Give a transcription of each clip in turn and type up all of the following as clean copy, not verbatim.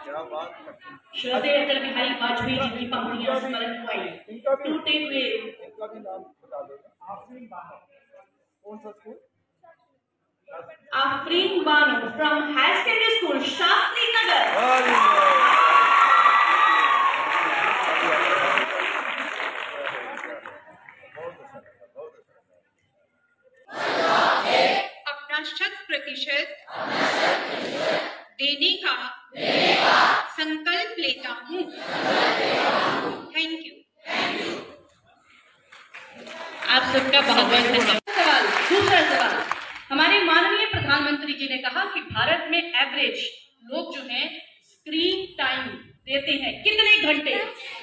श्रद्धेय अटल बिहारी वाजपेयी जी की पंक्तियां स्मरण को आई। टूटे हुए इनका भी नाम बता दो। कौन सा school? Afreen Bano from higher secondary school Shastri Nagar. अपना 100% देने का संकल्प लेता हूँ। Thank you. आप सबका बहुत बहुत धन्यवाद। सवाल, दूसरा सवाल, हमारे माननीय प्रधानमंत्री जी ने कहा कि भारत में एवरेज लोग जो हैं स्क्रीन टाइम देते हैं कितने घंटे?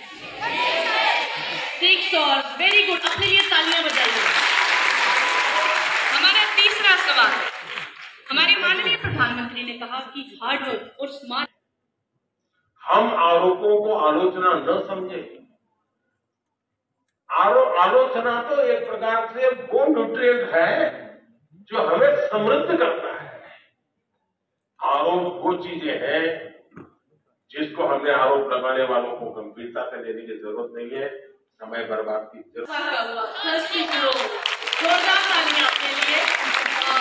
6 आवर्स। वेरी गुड, अपने लिए तालियां बजाइए। हमारा तीसरा सवाल, हमारे माननीय प्रधानमंत्री ने कहा कि हार्ड वर्क और स्मार्ट। हम आरोपों को आलोचना न समझे। आलोचना तो एक प्रकार से वो न्यूट्रिएंट है जो हमें समृद्ध करता है। आरोप वो चीजें हैं जिसको हमने आरोप लगाने वालों को गंभीरता से लेने की जरूरत नहीं है, समय बर्बाद की जरूरत। जोरदार तालियां अपने लिए। और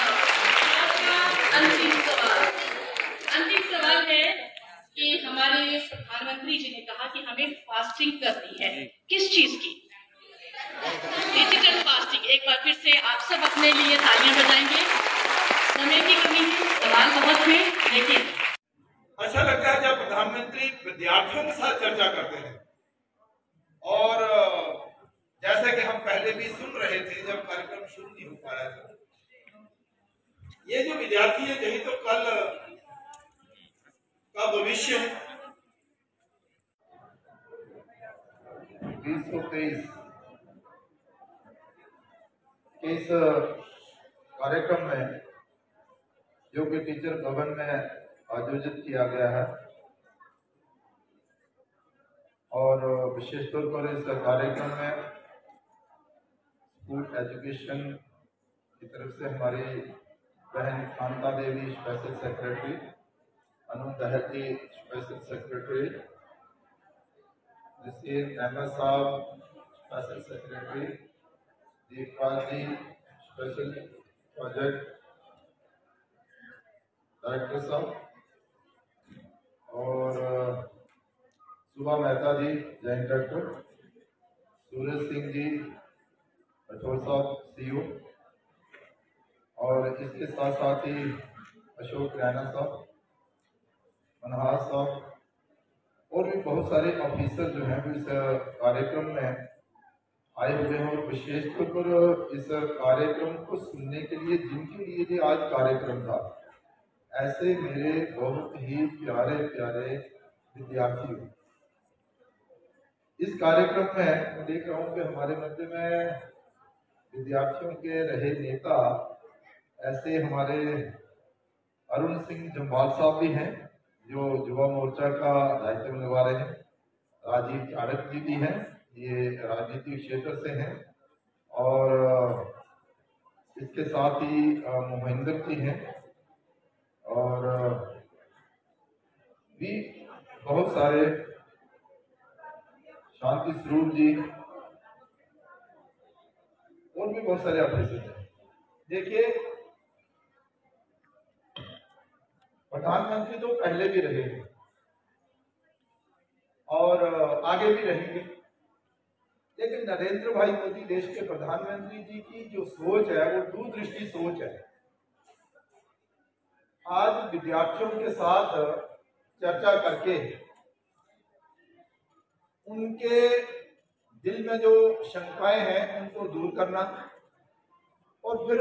अंतिम सवाल है कि हमारे प्रधानमंत्री जी ने कहा कि हमें फास्टिंग करनी है। किस चीज की? Digital fasting. एक बार फिर से आप सब अपने लिए तालियां बजाएंगे। समय की कमी है, सवाल बहुत है, लेकिन अच्छा लगता है जब प्रधानमंत्री विद्यार्थियों के साथ चर्चा करते हैं। और जैसे कि हम पहले भी सुन रहे थे जब कार्यक्रम शुरू नहीं हो पाया था, ये जो विद्यार्थी है यही तो कल का भविष्य है। 2023 के इस कार्यक्रम में जो कि टीचर भवन में आयोजित किया गया है और विशेष तौर पर इस कार्यक्रम में स्कूल एजुकेशन की तरफ से हमारी बहन कांता देवी स्पेशल सेक्रेटरी, अनु दहती स्पेशल सेक्रेटरी, अहमद साहब special secretary, Deeppal ji special project director साहब और सुबह मेहता जी जॉइंट डायरेक्टर, सूरज सिंह जी राठौर साहब सीईओ और इसके साथ साथ ही अशोक रैना साहब, मनहास साहब और भी बहुत सारे ऑफिसर जो हैं इस कार्यक्रम में आए हुए हैं। और विशेष तौर पर इस कार्यक्रम को सुनने के लिए जिनके लिए भी आज कार्यक्रम था, ऐसे मेरे बहुत ही प्यारे प्यारे विद्यार्थी। इस कार्यक्रम में मैं देख रहा हूँ कि हमारे मध्य में विद्यार्थियों के रहे नेता ऐसे हमारे अरुण सिंह जम्वाल साहब भी हैं जो युवा मोर्चा का दायित्व निभा रहे हैं। राजीव चाणक जी भी हैं, ये राजनीतिक क्षेत्र से हैं। और इसके साथ ही मोहिंदर जी हैं और भी बहुत सारे शांति स्वरूप जी और भी बहुत सारे ऑफिसर हैं। देखिए, प्रधानमंत्री तो पहले भी रहे हैं और आगे भी रहेंगे, लेकिन नरेंद्र भाई मोदी देश के प्रधानमंत्री जी की जो सोच है वो दूरदृष्टि सोच है। आज विद्यार्थियों के साथ चर्चा करके उनके दिल में जो शंकाएं हैं उनको दूर करना और फिर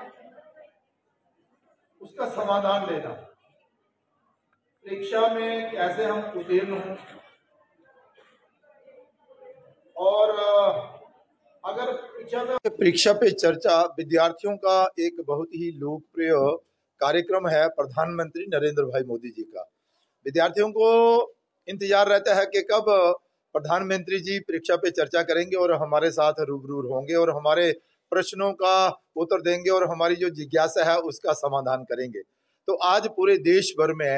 उसका समाधान लेना। परीक्षा में कैसे हम उत्तीर्ण हों और अगर परीक्षा पे चर्चा विद्यार्थियों का एक बहुत ही लोकप्रिय कार्यक्रम है प्रधानमंत्री नरेंद्र भाई मोदी जी का। विद्यार्थियों को इंतजार रहता है कि कब प्रधानमंत्री जी परीक्षा पे चर्चा करेंगे और हमारे साथ रूबरू होंगे और हमारे प्रश्नों का उत्तर देंगे और हमारी जो जिज्ञासा है उसका समाधान करेंगे। तो आज पूरे देश भर में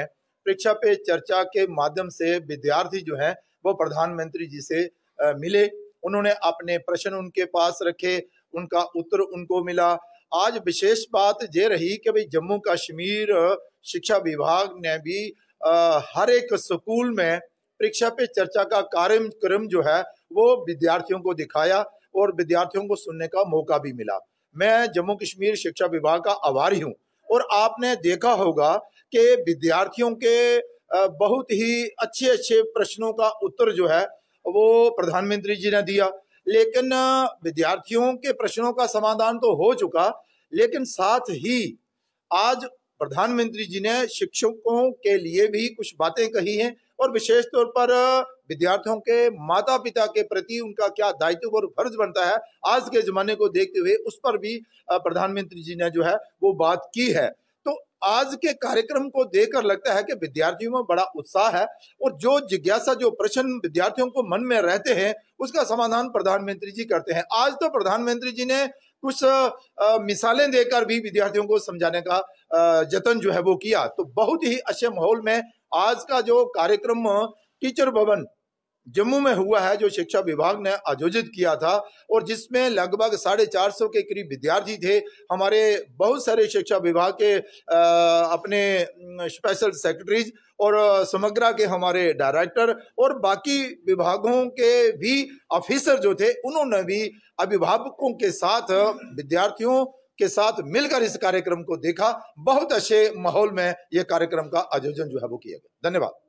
परीक्षा पे चर्चा के माध्यम से विद्यार्थी जो है वो प्रधानमंत्री जी से मिले, उन्होंने अपने प्रश्न उनके पास रखे, उनका उत्तर उनको मिला। आज विशेष बात ये रही कि भाई जम्मू कश्मीर शिक्षा विभाग ने भी हर एक स्कूल में परीक्षा पे चर्चा का कार्यक्रम जो है वो विद्यार्थियों को दिखाया और विद्यार्थियों को सुनने का मौका भी मिला। मैं जम्मू कश्मीर शिक्षा विभाग का आभारी हूं। और आपने देखा होगा कि विद्यार्थियों के बहुत ही अच्छे अच्छे प्रश्नों का उत्तर जो है वो प्रधानमंत्री जी ने दिया। लेकिन विद्यार्थियों के प्रश्नों का समाधान तो हो चुका, लेकिन साथ ही आज प्रधानमंत्री जी ने शिक्षकों के लिए भी कुछ बातें कही हैं और विशेष तौर पर विद्यार्थियों के माता पिता के प्रति उनका क्या दायित्व और फर्ज बनता है आज के जमाने को देखते हुए, उस पर भी प्रधानमंत्री जी ने जो है वो बात की है। तो आज के कार्यक्रम को देखकर लगता है कि विद्यार्थियों में बड़ा उत्साह है और जो जिज्ञासा, जो प्रश्न विद्यार्थियों को मन में रहते हैं उसका समाधान प्रधानमंत्री जी करते हैं। आज तो प्रधानमंत्री जी ने कुछ मिसालें देकर भी विद्यार्थियों को समझाने का जतन जो है वो किया। तो बहुत ही अच्छे माहौल में आज का जो कार्यक्रम टीचर भवन जम्मू में हुआ है, जो शिक्षा विभाग ने आयोजित किया था और जिसमें लगभग 450 के करीब विद्यार्थी थे। हमारे बहुत सारे शिक्षा विभाग के अपने स्पेशल सेक्रेटरीज और समग्रा के हमारे डायरेक्टर और बाकी विभागों के भी ऑफिसर जो थे, उन्होंने भी अभिभावकों के साथ, विद्यार्थियों के साथ मिलकर इस कार्यक्रम को देखा। बहुत अच्छे माहौल में यह कार्यक्रम का आयोजन जो है वो किया गया। धन्यवाद।